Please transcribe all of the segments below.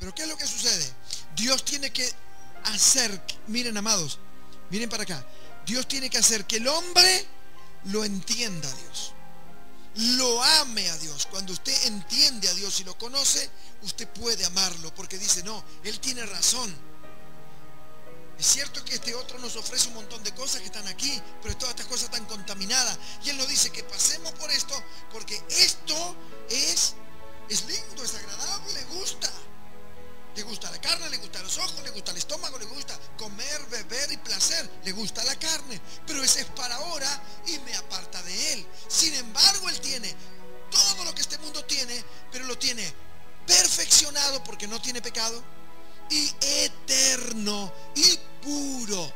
Pero ¿qué es lo que sucede? Dios tiene que hacer, miren amados, miren para acá, Dios tiene que hacer que el hombre lo entienda a Dios, lo ame a Dios. Cuando usted entiende a Dios y lo conoce, usted puede amarlo, porque dice, no, Él tiene razón. Es cierto que este otro nos ofrece un montón de cosas que están aquí, pero todas estas cosas están contaminadas. Y Él nos dice que pasemos por esto, porque esto es lindo, es agradable, le gusta. Le gusta la carne, le gusta los ojos, le gusta el estómago, le gusta comer, beber y placer. Le gusta la carne, pero ese es para ahora y me aparta de Él. Sin embargo, Él tiene todo lo que este mundo tiene, pero lo tiene perfeccionado porque no tiene pecado, y eterno y puro.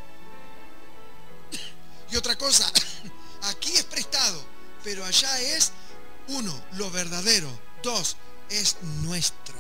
Y otra cosa, aquí es prestado, pero allá es, uno, lo verdadero, dos, es nuestro.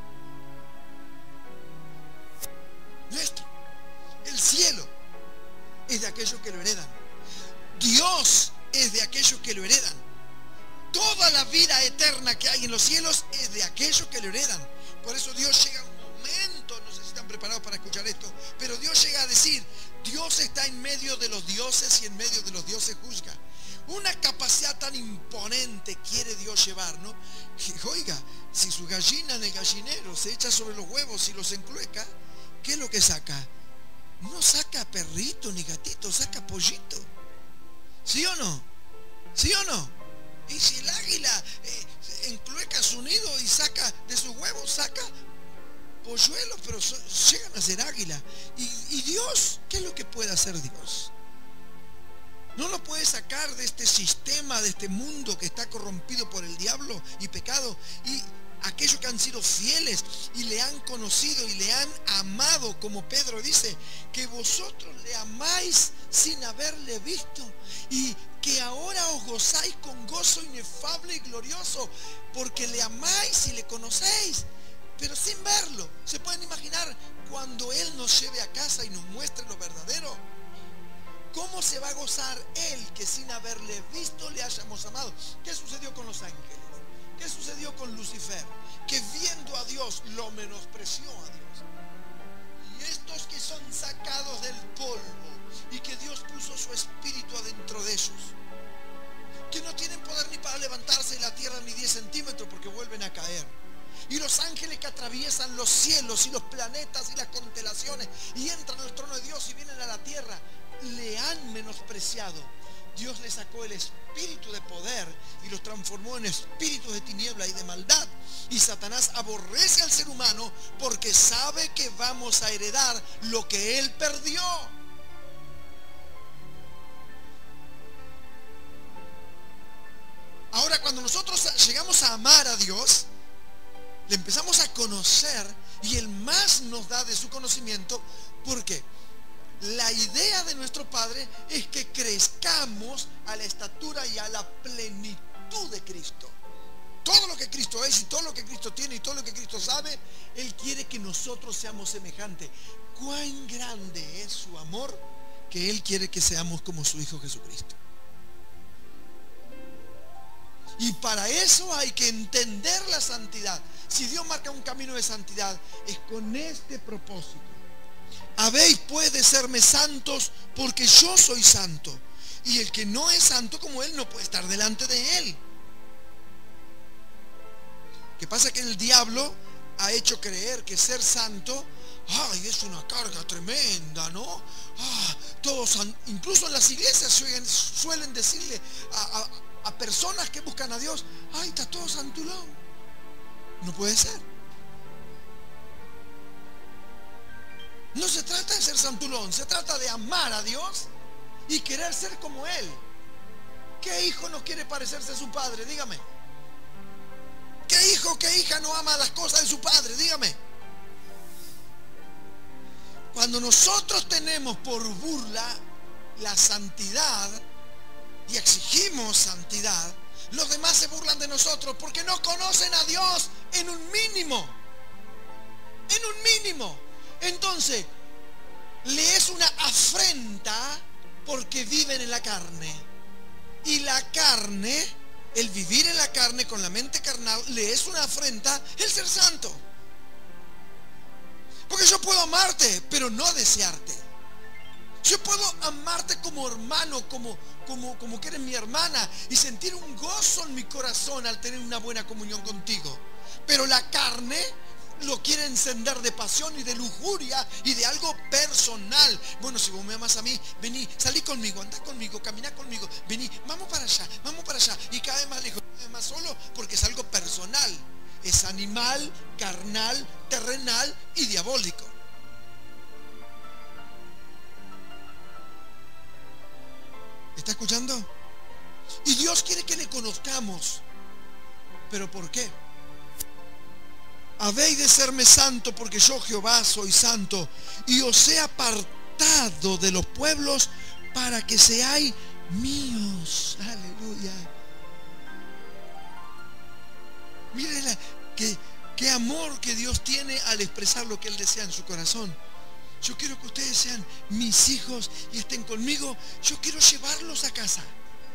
Nuestro. El cielo es de aquellos que lo heredan. Dios es de aquellos que lo heredan. Toda la vida eterna que hay en los cielos es de aquellos que lo heredan. Por eso Dios llega a un momento, no sé si están preparados para escuchar esto, pero Dios llega a decir, Dios está en medio de los dioses y en medio de los dioses juzga. Una capacidad tan imponente quiere Dios llevar, ¿no? Oiga, si su gallina en el gallinero se echa sobre los huevos y los enclueca, ¿qué es lo que saca? No saca perrito ni gatito, saca pollito. ¿Sí o no? ¿Sí o no? Y si el águila enclueca su nido y saca de sus huevos, saca polluelos, pero llegan a ser águila. ¿Y Dios? ¿Qué es lo que puede hacer Dios? No lo puede sacar de este sistema, de este mundo que está corrompido por el diablo y pecado. Y aquellos que han sido fieles y le han conocido y le han amado, como Pedro dice, que vosotros le amáis sin haberle visto, y que ahora os gozáis con gozo inefable y glorioso, porque le amáis y le conocéis, pero sin verlo. ¿Se pueden imaginar cuando Él nos lleve a casa y nos muestre lo verdadero? ¿Cómo se va a gozar Él que sin haberle visto le hayamos amado? ¿Qué sucedió con los ángeles? ¿Qué sucedió con Lucifer? Que viendo a Dios lo menospreció a Dios. Y estos que son sacados del polvo y que Dios puso su espíritu adentro de ellos, que no tienen poder ni para levantarse de la tierra ni 10 centímetros porque vuelven a caer. Y los ángeles que atraviesan los cielos y los planetas y las constelaciones y entran al trono de Dios y vienen a la tierra, le han menospreciado. Dios le sacó el espíritu de poder y los transformó en espíritus de tiniebla y de maldad. Y Satanás aborrece al ser humano porque sabe que vamos a heredar lo que él perdió. Ahora, cuando nosotros llegamos a amar a Dios, le empezamos a conocer y Él más nos da de su conocimiento, porque la idea de nuestro Padre es que crezcamos a la estatura y a la plenitud de Cristo. Todo lo que Cristo es y todo lo que Cristo tiene y todo lo que Cristo sabe, Él quiere que nosotros seamos semejantes. Cuán grande es su amor, que Él quiere que seamos como su Hijo Jesucristo. Y para eso hay que entender la santidad. Si Dios marca un camino de santidad, es con este propósito. Habéis pues de serme santos, porque yo soy santo. Y el que no es santo como Él no puede estar delante de Él. ¿Qué pasa? Que el diablo ha hecho creer que ser santo, ay, es una carga tremenda, ¿no? Todos, incluso en las iglesias suelen decirle a personas que buscan a Dios, ay, está todo santulón. No puede ser. No se trata de ser santulón, se trata de amar a Dios y querer ser como Él. ¿Qué hijo no quiere parecerse a su padre? Dígame. ¿Qué hijo, qué hija no ama las cosas de su padre? Dígame. Cuando nosotros tenemos por burla la santidad y exigimos santidad, los demás se burlan de nosotros porque no conocen a Dios en un mínimo. En un mínimo. Entonces, le es una afrenta porque viven en la carne. Y la carne, el vivir en la carne con la mente carnal, le es una afrenta el ser santo. Porque yo puedo amarte, pero no desearte. Yo puedo amarte como hermano, como que eres mi hermana, y sentir un gozo en mi corazón al tener una buena comunión contigo. Pero la carne lo quiere encender de pasión y de lujuria y de algo personal. Bueno, si vos me amas a mí, vení, salí conmigo, andá conmigo, camina conmigo, vení, vamos para allá, y cada vez más lejos, cada vez más solo, porque es algo personal. Es animal, carnal, terrenal y diabólico. ¿Está escuchando? Y Dios quiere que le conozcamos. ¿Pero por qué? Habéis de serme santo, porque yo Jehová soy santo, y os he apartado de los pueblos para que seáis míos. Aleluya. Miren qué amor que Dios tiene al expresar lo que Él desea en su corazón. Yo quiero que ustedes sean mis hijos y estén conmigo. Yo quiero llevarlos a casa.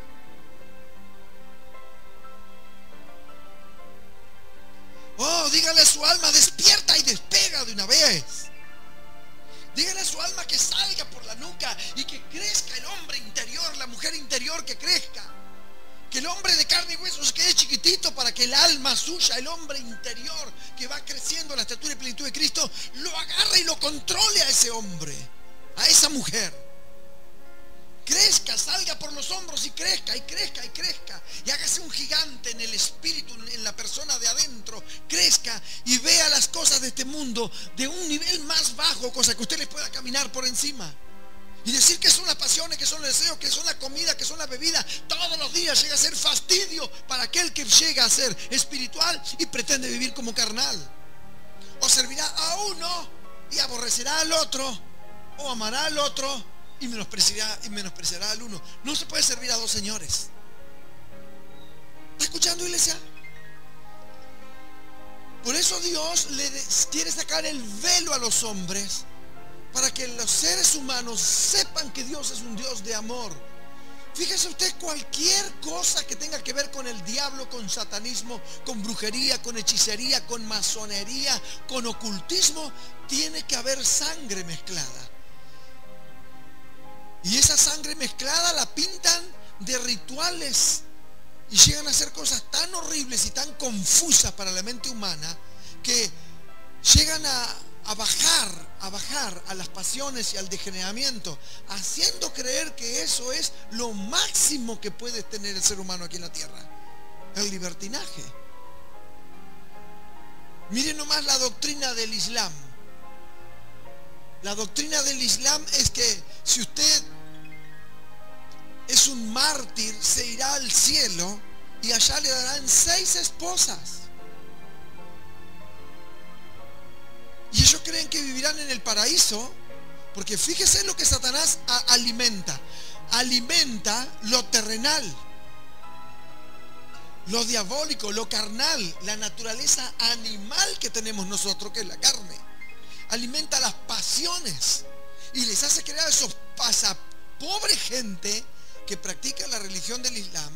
Oh, dígale a su alma, despierta y despega de una vez. Dígale a su alma que salga por la nuca y que crezca el hombre interior, la mujer interior, que crezca. Que el hombre de carne y hueso se quede chiquitito para que el alma suya, el hombre interior que va creciendo a la estatura y plenitud de Cristo, lo agarre y lo controle a ese hombre, a esa mujer. Crezca, salga por los hombros y crezca y crezca y crezca. Y hágase un gigante en el espíritu, en la persona de adentro. Crezca y vea las cosas de este mundo de un nivel más bajo, cosa que usted les pueda caminar por encima. Y decir que son las pasiones, que son los deseos, que son la comida, que son la bebida, todos los días llega a ser fastidio para aquel que llega a ser espiritual y pretende vivir como carnal. O servirá a uno y aborrecerá al otro, o amará al otro y menospreciará al uno. No se puede servir a dos señores. ¿Está escuchando, iglesia? Por eso Dios quiere sacar el velo a los hombres, para que los seres humanos sepan que Dios es un Dios de amor. Fíjese usted, cualquier cosa que tenga que ver con el diablo, con satanismo, con brujería, con hechicería, con masonería, con ocultismo, tiene que haber sangre mezclada. Y esa sangre mezclada la pintan de rituales y llegan a hacer cosas tan horribles y tan confusas para la mente humana que llegan a bajar a las pasiones y al degeneramiento, haciendo creer que eso es lo máximo que puede tener el ser humano aquí en la tierra, el libertinaje. Miren nomás la doctrina del Islam. La doctrina del Islam es que si usted es un mártir, se irá al cielo y allá le darán 6 esposas. Y ellos creen que vivirán en el paraíso, porque fíjese lo que Satanás alimenta. Alimenta lo terrenal, lo diabólico, lo carnal, la naturaleza animal que tenemos nosotros, que es la carne. Alimenta las pasiones y les hace crear a esos pobre gente que practica la religión del Islam.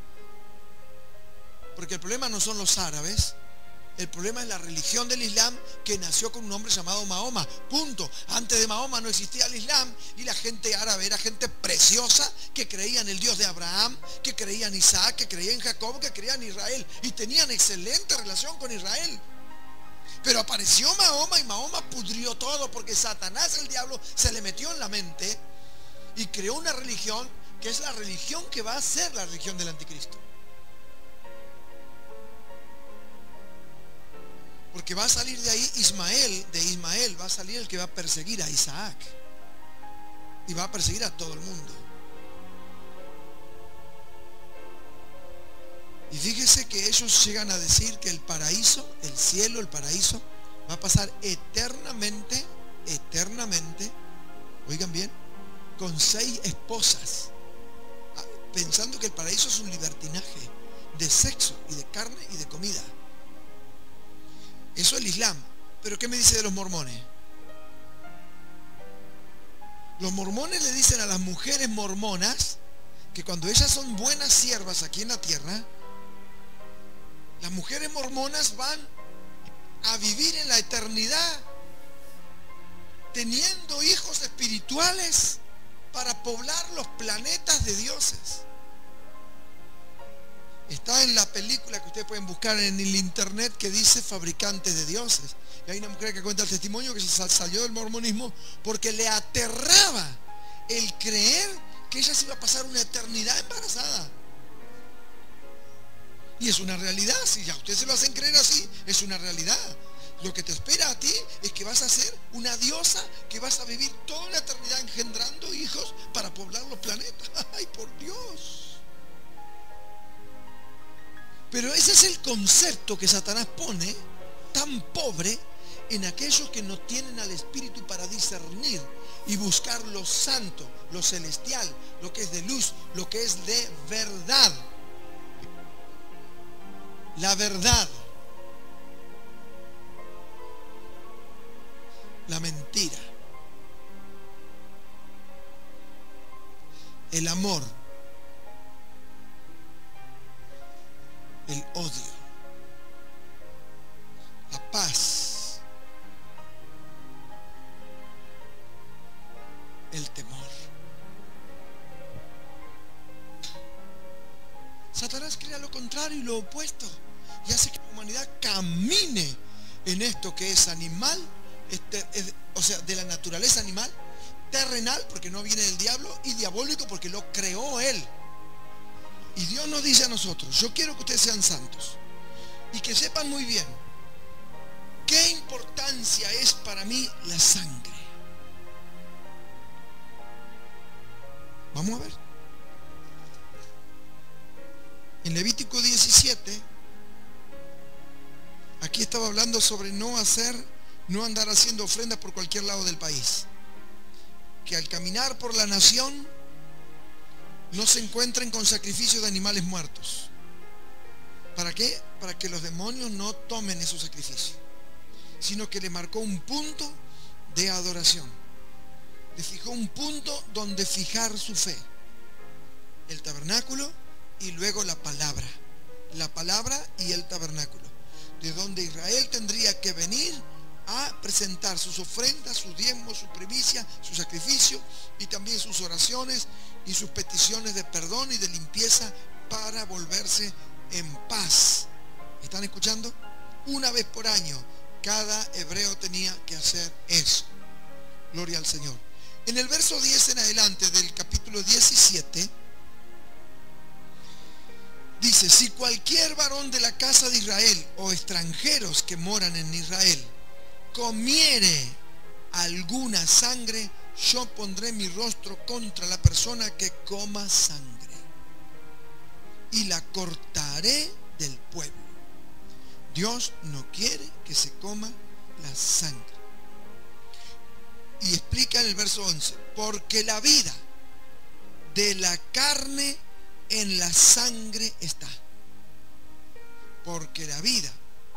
Porque el problema no son los árabes. El problema es la religión del Islam, que nació con un hombre llamado Mahoma. Punto. Antes de Mahoma no existía el Islam, y la gente árabe era gente preciosa que creía en el Dios de Abraham, que creía en Isaac, que creía en Jacob, que creía en Israel, y tenían excelente relación con Israel. Pero apareció Mahoma y Mahoma pudrió todo, porque Satanás, el diablo, se le metió en la mente y creó una religión que es la religión que va a ser la religión del anticristo. Porque va a salir de ahí de Ismael va a salir el que va a perseguir a Isaac. Y va a perseguir a todo el mundo. Y fíjese que ellos llegan a decir que el paraíso, el cielo, el paraíso, va a pasar eternamente, oigan bien, con 6 esposas. Pensando que el paraíso es un libertinaje de sexo y de carne y de comida. Eso es el Islam. Pero ¿qué me dice de los mormones? Los mormones le dicen a las mujeres mormonas que cuando ellas son buenas siervas aquí en la tierra, las mujeres mormonas van a vivir en la eternidad teniendo hijos espirituales para poblar los planetas de dioses. Está en la película que ustedes pueden buscar en el internet que dice Fabricantes de Dioses. Y hay una mujer que cuenta el testimonio que se salió del mormonismo porque le aterraba el creer que ella se iba a pasar una eternidad embarazada. Y es una realidad. Si ya ustedes se lo hacen creer así, es una realidad. Lo que te espera a ti es que vas a ser una diosa, que vas a vivir toda la eternidad engendrando hijos para poblar los planetas. ¡Ay, por Dios! Pero ese es el concepto que Satanás pone tan pobre en aquellos que no tienen al Espíritu para discernir y buscar lo santo, lo celestial, lo que es de luz, lo que es de verdad. La verdad. La mentira. El amor. El odio, la paz, el temor. Satanás crea lo contrario y lo opuesto y hace que la humanidad camine en esto que es animal, o sea, de la naturaleza animal, terrenal porque no viene del diablo y diabólico porque lo creó él. Y Dios nos dice a nosotros, yo quiero que ustedes sean santos y que sepan muy bien qué importancia es para mí la sangre. Vamos a ver. En Levítico 17, aquí estaba hablando sobre no andar haciendo ofrendas por cualquier lado del país. Que al caminar por la nación no se encuentren con sacrificios de animales muertos. ¿Para qué? Para que los demonios no tomen esos sacrificios, sino que le marcó un punto de adoración. Le fijó un punto donde fijar su fe. El tabernáculo y luego la palabra. La palabra y el tabernáculo. De donde Israel tendría que venir a presentar sus ofrendas, sus diezmos, su primicia, su sacrificio y también sus oraciones y sus peticiones de perdón y de limpieza para volverse en paz. ¿Están escuchando? Una vez por año cada hebreo tenía que hacer eso. Gloria al Señor. En el verso 10 en adelante del capítulo 17 dice: si cualquier varón de la casa de Israel o extranjeros que moran en Israel comiere alguna sangre, yo pondré mi rostro contra la persona que coma sangre y la cortaré del pueblo. Dios no quiere que se coma la sangre. Y explica en el verso 11: porque la vida de la carne en la sangre está. Porque la vida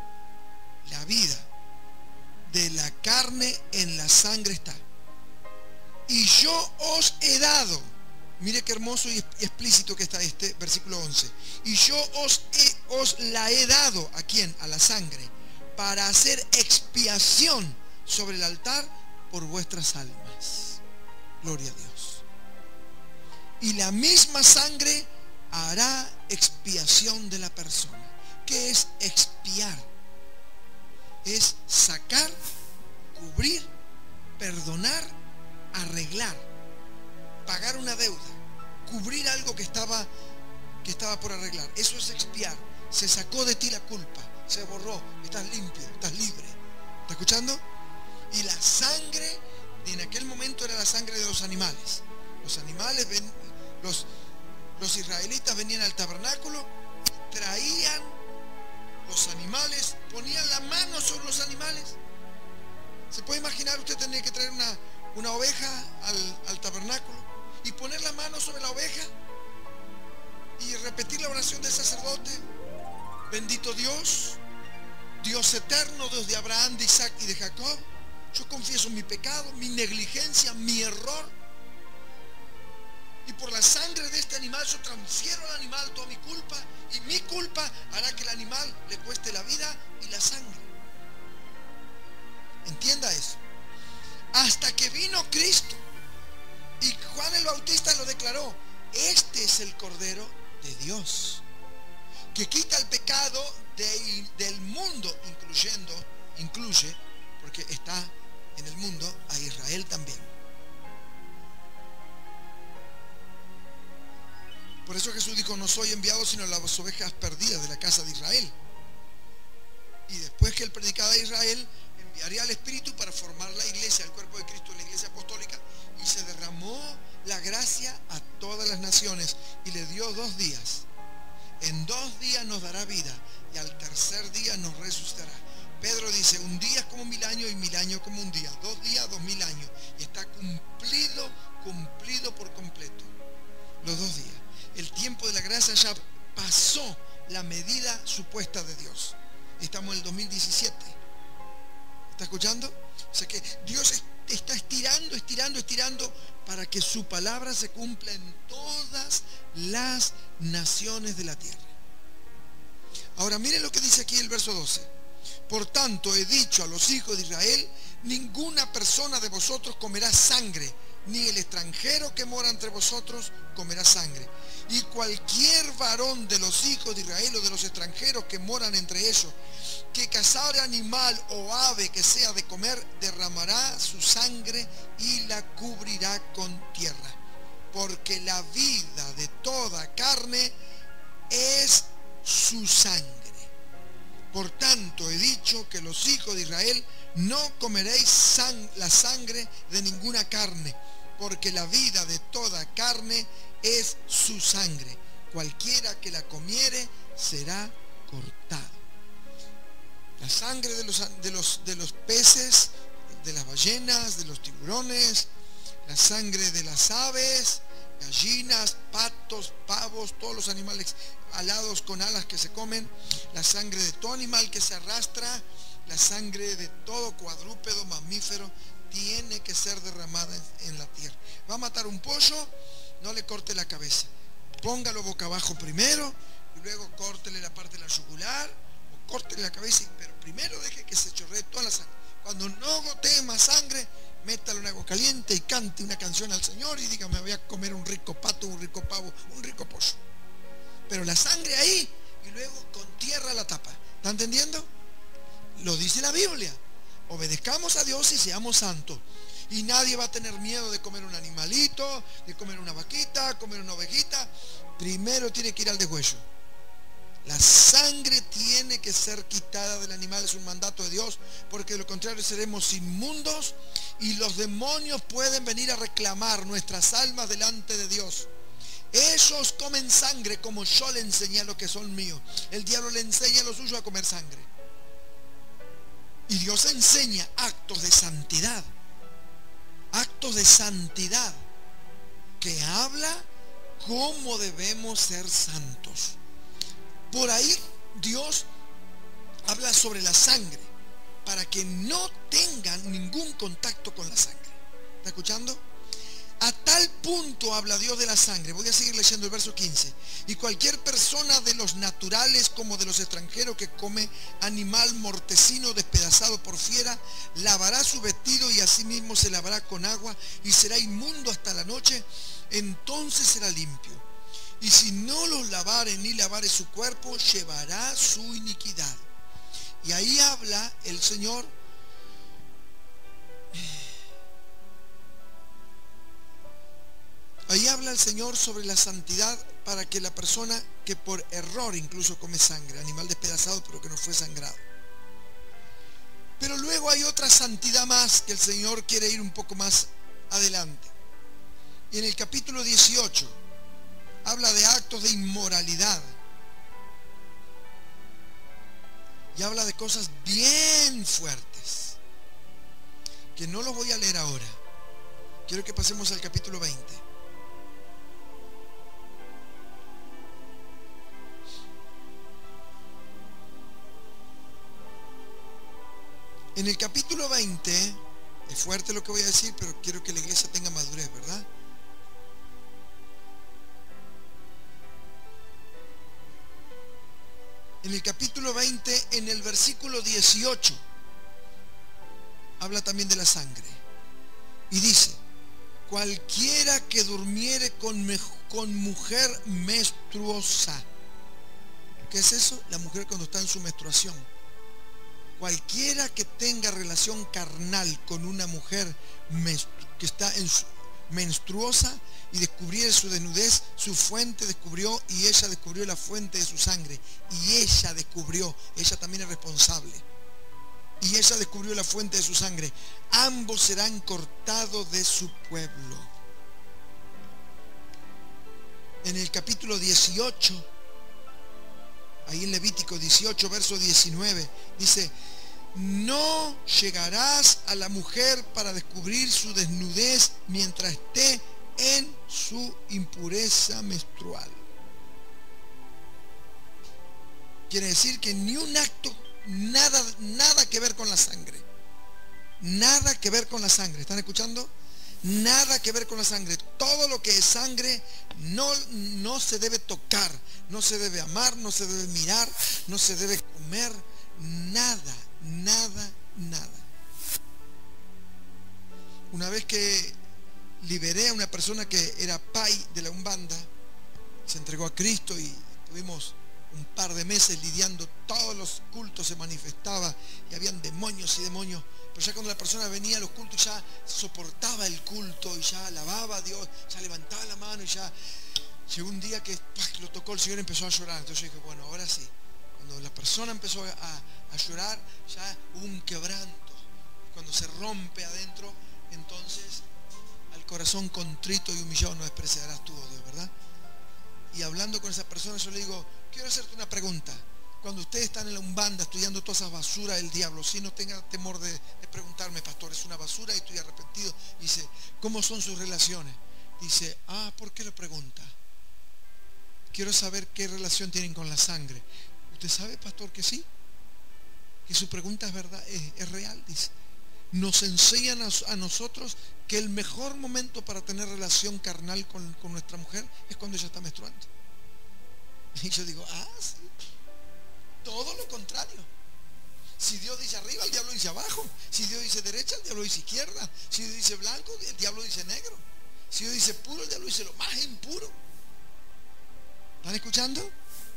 de la carne en la sangre está. Y yo os he dado, mire qué hermoso y explícito que está este versículo 11. Y yo os la he dado, ¿a quién? A la sangre, para hacer expiación sobre el altar por vuestras almas. Gloria a Dios. Y la misma sangre hará expiación de la persona. ¿Qué es expiar? Es sacar, cubrir, perdonar, arreglar, pagar una deuda, cubrir algo que estaba por arreglar. Eso es expiar. Se sacó de ti la culpa, se borró, estás limpio, estás libre. ¿Está escuchando? Y la sangre en aquel momento era la sangre de los animales. Los animales, los israelitas venían al tabernáculo, traían los animales, ponían la mano sobre los animales. ¿Se puede imaginar usted tener que traer una oveja al tabernáculo y poner la mano sobre la oveja y repetir la oración del sacerdote? Bendito Dios, Dios eterno, Dios de Abraham, de Isaac y de Jacob, yo confieso mi pecado, mi negligencia, mi error, y por la sangre de este animal yo transfiero al animal toda mi culpa, y mi culpa hará que el animal le cueste la vida y la sangre. Entienda eso. hasta que vino Cristo. Y Juan el Bautista lo declaró: este es el Cordero de Dios, que quita el pecado del mundo, incluye, porque está en el mundo, a Israel también. Por eso Jesús dijo: no soy enviado sino a las ovejas perdidas de la casa de Israel. Y después que él predicaba a Israel, enviaría al Espíritu para formar la iglesia, el cuerpo de Cristo, la iglesia apostólica, y se derramó la gracia a todas las naciones y le dio 2 días. En 2 días nos dará vida y al tercer día nos resucitará. Pedro dice: un día es como 1000 años y 1000 años como un día. 2 días, 2000 años. Y está cumplido por completo. Los 2 días. El tiempo de la gracia ya pasó la medida supuesta de Dios. Estamos en el 2017. ¿Está escuchando? O sea que Dios está estirando para que su palabra se cumpla en todas las naciones de la tierra. Ahora miren lo que dice aquí el verso 12. Por tanto he dicho a los hijos de Israel: ninguna persona de vosotros comerá sangre, ni el extranjero que mora entre vosotros comerá sangre. Y cualquier varón de los hijos de Israel o de los extranjeros que moran entre ellos, que cazare animal o ave que sea de comer, derramará su sangre y la cubrirá con tierra. Porque la vida de toda carne es su sangre. Por tanto he dicho que los hijos de Israel no comeréis la sangre de ninguna carne, porque la vida de toda carne es su sangre. Cualquiera que la comiere será cortado. La sangre de los peces, de las ballenas, de los tiburones, la sangre de las aves, gallinas, patos, pavos, todos los animales alados con alas que se comen, la sangre de todo animal que se arrastra, la sangre de todo cuadrúpedo, mamífero, tiene que ser derramada en la tierra. Va a matar un pollo, no le corte la cabeza, póngalo boca abajo primero y luego córtele la parte de la yugular o córtele la cabeza, pero primero deje que se chorree toda la sangre. Cuando no gotee más sangre, métalo en agua caliente y cante una canción al Señor y diga: me voy a comer un rico pato, un rico pavo, un rico pollo. Pero la sangre ahí y luego con tierra la tapa. ¿Está entendiendo? Lo dice la Biblia. Obedezcamos a Dios y seamos santos. Y nadie va a tener miedo de comer un animalito, de comer una vaquita, comer una ovejita. Primero tiene que ir al degüello. La sangre tiene que ser quitada del animal, es un mandato de Dios, porque de lo contrario seremos inmundos y los demonios pueden venir a reclamar nuestras almas delante de Dios. Ellos comen sangre como yo le enseñé a los que son míos. El diablo le enseña a los suyos a comer sangre. Y Dios enseña actos de santidad. Actos de santidad que habla cómo debemos ser santos. Por ahí Dios habla sobre la sangre para que no tengan ningún contacto con la sangre. ¿Está escuchando? A tal punto habla Dios de la sangre. Voy a seguir leyendo el verso 15. Y cualquier persona de los naturales como de los extranjeros que come animal mortecino despedazado por fiera, lavará su vestido y asimismo se lavará con agua y será inmundo hasta la noche, entonces será limpio. Y si no los lavare ni lavare su cuerpo, llevará su iniquidad. Y ahí habla el Señor sobre la santidad para que la persona que por error incluso come sangre, animal despedazado pero que no fue sangrado. Pero luego hay otra santidad más que el Señor quiere ir un poco más adelante. Y en el capítulo 18 habla de actos de inmoralidad. Y habla de cosas bien fuertes, que no los voy a leer ahora. Quiero que pasemos al capítulo 20. En el capítulo 20, es fuerte lo que voy a decir, pero quiero que la iglesia tenga madurez, ¿verdad? En el capítulo 20, en el versículo 18, habla también de la sangre. Y dice: cualquiera que durmiere con mujer menstruosa. ¿Qué es eso? La mujer cuando está en su menstruación. Cualquiera que tenga relación carnal con una mujer que está en su menstruosa y descubriere su desnudez, su fuente descubrió, y ella descubrió la fuente de su sangre. Y ella descubrió, ella también es responsable. Y ella descubrió la fuente de su sangre. Ambos serán cortados de su pueblo. En el capítulo 18, ahí en Levítico 18, verso 19, dice: no llegarás a la mujer para descubrir su desnudez mientras esté en su impureza menstrual. Quiere decir que ni un acto, nada que ver con la sangre. Nada que ver con la sangre. ¿Están escuchando? Nada que ver con la sangre. Todo lo que es sangre no se debe tocar, no se debe amar, no se debe mirar, no se debe comer. Nada. Una vez que liberé a una persona que era pai de la Umbanda, se entregó a Cristo y tuvimos un par de meses lidiando, todos los cultos se manifestaba y habían demonios y demonios, pero ya cuando la persona venía a los cultos ya soportaba el culto y ya alababa a Dios, ya levantaba la mano, y ya llegó un día que lo tocó el Señor y empezó a llorar. Entonces yo dije, bueno, ahora sí. Cuando la persona empezó a llorar, ya hubo un quebranto. Cuando se rompe adentro, entonces al corazón contrito y humillado no despreciarás tú, oh Dios, ¿verdad? Y hablando con esa persona, yo le digo: quiero hacerte una pregunta. Cuando ustedes están en la Umbanda estudiando todas esas basuras del diablo, si no tenga temor de preguntarme: pastor, es una basura y estoy arrepentido. Dice: ¿cómo son sus relaciones? Dice: ¿por qué lo pregunta? Quiero saber qué relación tienen con la sangre. ¿Usted sabe, pastor, que sí? Que su pregunta es verdad, es real. Dice: nos enseñan a nosotros que el mejor momento para tener relación carnal con nuestra mujer es cuando ella está menstruando. Y yo digo: sí. Todo lo contrario. Si Dios dice arriba, el diablo dice abajo. Si Dios dice derecha, el diablo dice izquierda. Si Dios dice blanco, el diablo dice negro. Si Dios dice puro, el diablo dice lo más impuro. ¿Están escuchando?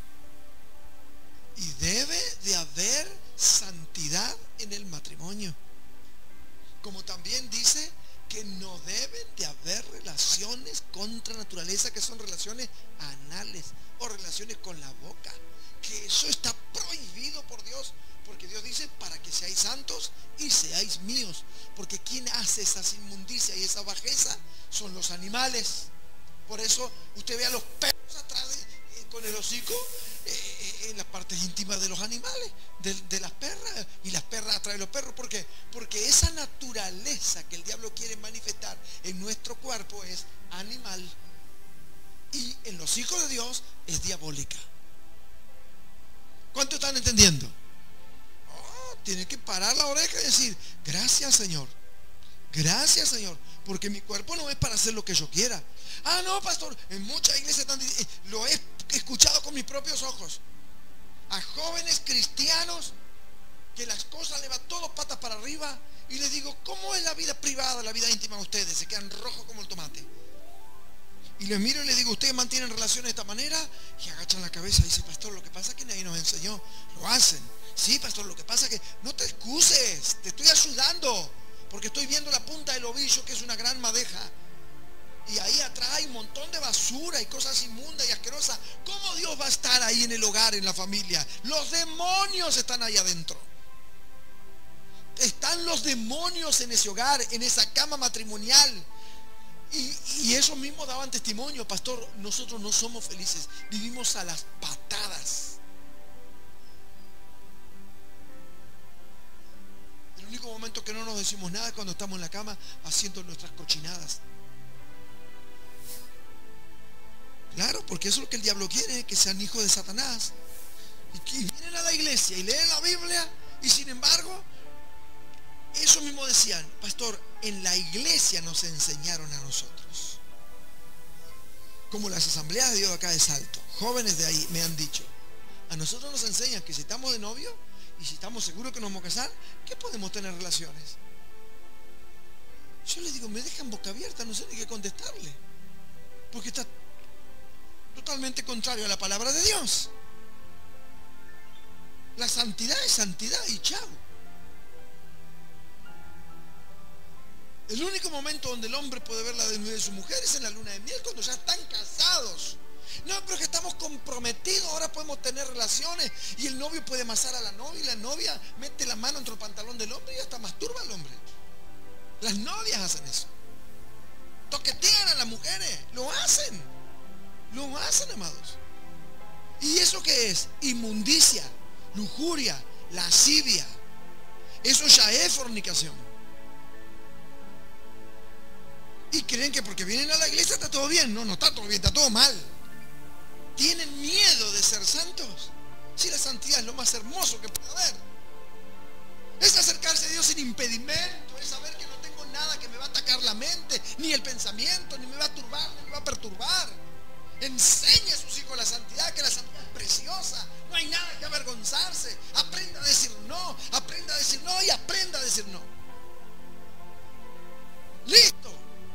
Y debe de haber santidad en el matrimonio. Como también dice que no deben de haber relaciones contra naturaleza, que son relaciones anales o relaciones con la boca. Que eso está prohibido por Dios, porque Dios dice: para que seáis santos y seáis míos. Porque quien hace esas inmundicias y esa bajeza son los animales. Por eso usted ve a los perros atrás con el hocico en las partes íntimas de los animales, de las perras, y las perras atraen los perros. ¿Por qué? Porque esa naturaleza que el diablo quiere manifestar en nuestro cuerpo es animal, y en los hijos de Dios es diabólica. ¿Cuánto están entendiendo? Tiene que parar la oreja y decir: gracias, Señor. Gracias, Señor, porque mi cuerpo no es para hacer lo que yo quiera. No, pastor, en muchas iglesias lo he escuchado con mis propios ojos. A jóvenes cristianos que las cosas le van todo patas para arriba, y les digo: ¿cómo es la vida privada, la vida íntima de ustedes? Se quedan rojos como el tomate. Y les miro y les digo: ¿ustedes mantienen relaciones de esta manera? Y agachan la cabeza y dicen: pastor, lo que pasa es que nadie nos enseñó. Lo hacen. Sí, pastor, lo que pasa es que no te excuses, te estoy ayudando, porque estoy viendo la punta del ovillo, que es una gran madeja, y ahí atrás hay un montón de basura y cosas inmundas y asquerosas. ¿Cómo Dios va a estar ahí en el hogar, en la familia? Los demonios están ahí adentro. Están los demonios en ese hogar, en esa cama matrimonial. Y ellos mismos daban testimonio: pastor, nosotros no somos felices, vivimos a las patadas. El único momento que no nos decimos nada es cuando estamos en la cama haciendo nuestras cochinadas. Claro, porque eso es lo que el diablo quiere, que sean hijos de Satanás. Y vienen a la iglesia y leen la Biblia, y sin embargo, ellos mismos decían: pastor, en la iglesia nos enseñaron a nosotros. Como las asambleas de Dios acá de Salto, jóvenes de ahí me han dicho: a nosotros nos enseñan que si estamos de novio y si estamos seguros que nos vamos a casar, ¿qué podemos tener relaciones? Yo le digo, me dejan boca abierta, no sé ni qué contestarle, porque está totalmente contrario a la palabra de Dios. La santidad es santidad y chao. El único momento donde el hombre puede ver la desnudez de su mujer es en la luna de miel, cuando ya están casados. No, pero es que estamos comprometidos, ahora podemos tener relaciones y el novio puede amasar a la novia y la novia mete la mano entre el pantalón del hombre y hasta masturba al hombre. Las novias hacen eso. Toquetean a las mujeres, lo hacen, amados. ¿Y eso qué es? Inmundicia, lujuria, lascivia. Eso ya es fornicación. Y creen que porque vienen a la iglesia está todo bien. No, no está todo bien, está todo mal. Tienen miedo de ser santos. Si la santidad es lo más hermoso que puede haber. Es acercarse a Dios sin impedimento. Es saber que no tengo nada que me va a atacar la mente, ni el pensamiento, ni me va a turbar, ni me va a perturbar. Enseñe a sus hijos la santidad, que la santidad es preciosa. No hay nada que avergonzarse. Aprenda a decir no, y aprenda a decir no. Listo.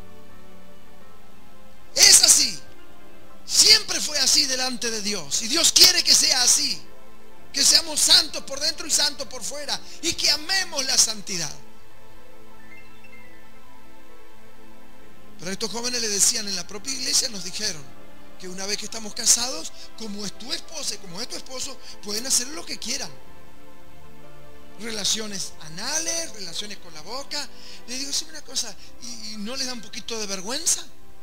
Es así. Siempre fue así delante de Dios. Y Dios quiere que sea así. Que seamos santos por dentro y santos por fuera. Y que amemos la santidad. Pero estos jóvenes le decían, en la propia iglesia nos dijeron que una vez que estamos casados, como es tu esposa y como es tu esposo, pueden hacer lo que quieran. Relaciones anales, relaciones con la boca. Le digo, sí, una cosa, ¿y no les da un poquito de vergüenza?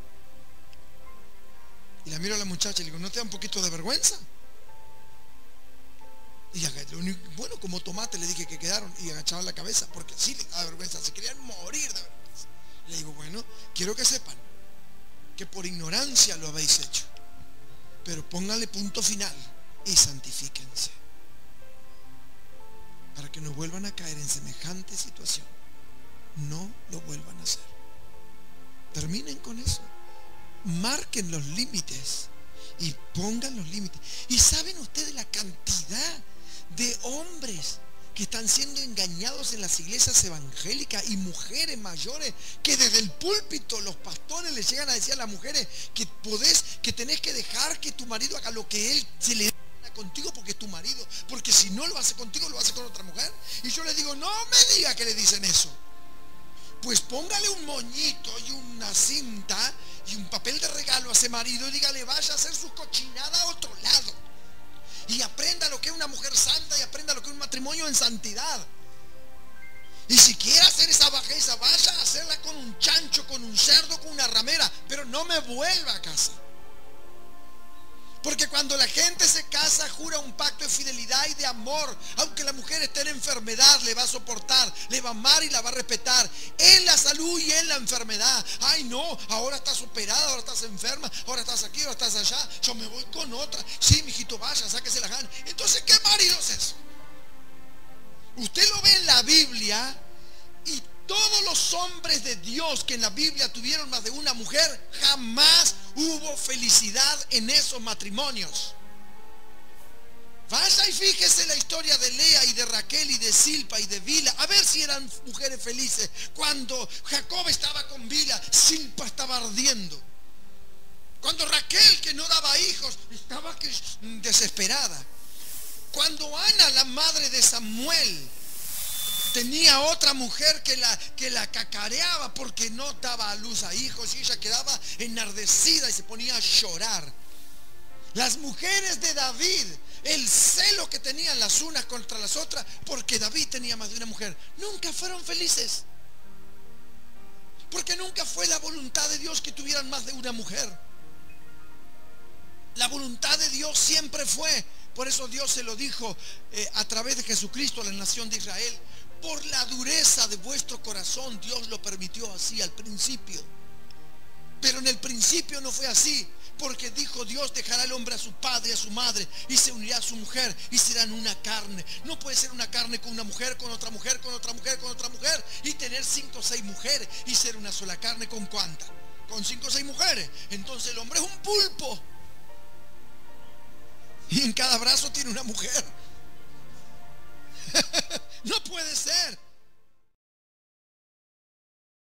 Y la miro a la muchacha y le digo, ¿no te da un poquito de vergüenza? Y bueno, como tomate le dije que quedaron y agachaban la cabeza, porque sí les da vergüenza, se querían morir de vergüenza. Le digo, bueno, quiero que sepan que por ignorancia lo habéis hecho, pero pónganle punto final y santifíquense, para que no vuelvan a caer en semejante situación. No lo vuelvan a hacer. Terminen con eso. Marquen los límites y pongan los límites. ¿Y saben ustedes la cantidad de hombres que están siendo engañados en las iglesias evangélicas y mujeres mayores que desde el púlpito los pastores les llegan a decir a las mujeres que tenés que dejar que tu marido haga lo que él se le da contigo porque es tu marido, porque si no lo hace contigo lo hace con otra mujer? Y yo les digo, no me diga que le dicen eso. Pues póngale un moñito y una cinta y un papel de regalo a ese marido y dígale, vaya a hacer su cochinada a otro lado. Y aprenda lo que es una mujer santa y aprenda lo que es un matrimonio en santidad. Y si quiere hacer esa bajeza, vaya a hacerla con un chancho, con un cerdo, con una ramera, pero no me vuelva a casa. Porque cuando la gente se casa, jura un pacto de fidelidad y de amor. Aunque la mujer esté en enfermedad, le va a soportar, le va a amar y la va a respetar. En la salud y en la enfermedad. Ay no, ahora estás operada, ahora estás enferma, ahora estás aquí, ahora estás allá. Yo me voy con otra. Sí, mijito, vaya, sáquese la gana. Entonces, ¿qué marido es eso? Usted lo ve en la Biblia y todos los hombres de Dios que en la Biblia tuvieron más de una mujer, jamás hubo felicidad en esos matrimonios. Vaya y fíjese la historia de Lea y de Raquel y de Silpa y de Bila, a ver si eran mujeres felices. Cuando Jacob estaba con Bila, Silpa estaba ardiendo. Cuando Raquel, que no daba hijos, estaba desesperada. Cuando Ana, la madre de Samuel, tenía otra mujer que la cacareaba porque no daba a luz a hijos y ella quedaba enardecida y se ponía a llorar. Las mujeres de David, el celo que tenían las unas contra las otras porque David tenía más de una mujer, nunca fueron felices. Porque nunca fue la voluntad de Dios que tuvieran más de una mujer. La voluntad de Dios siempre fue, por eso Dios se lo dijo a través de Jesucristo a la nación de Israel: por la dureza de vuestro corazón Dios lo permitió así al principio. Pero en el principio no fue así, porque dijo Dios: dejará el hombre a su padre y a su madre y se unirá a su mujer y serán una carne. No puede ser una carne con una mujer, con otra mujer, con otra mujer, con otra mujer y tener 5 o 6 mujeres y ser una sola carne. ¿Con cuánta? Con 5 o 6 mujeres. Entonces el hombre es un pulpo y en cada brazo tiene una mujer. No puede ser.